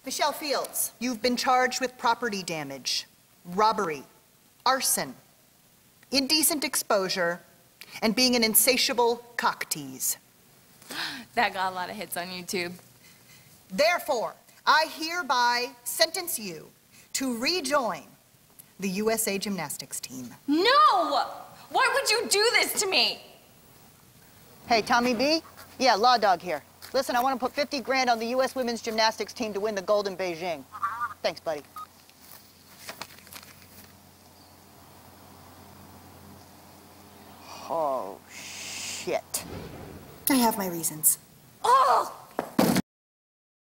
Michelle Fields, you've been charged with property damage, robbery, arson, indecent exposure, and being an insatiable cock tease. That got a lot of hits on YouTube. Therefore, I hereby sentence you to rejoin the USA Gymnastics team. No! Why would you do this to me? Hey, Tommy B? Yeah, Law Dog here. Listen, I want to put 50 grand on the U.S. Women's Gymnastics team to win the gold in Beijing. Thanks, buddy. Oh, shit. I have my reasons.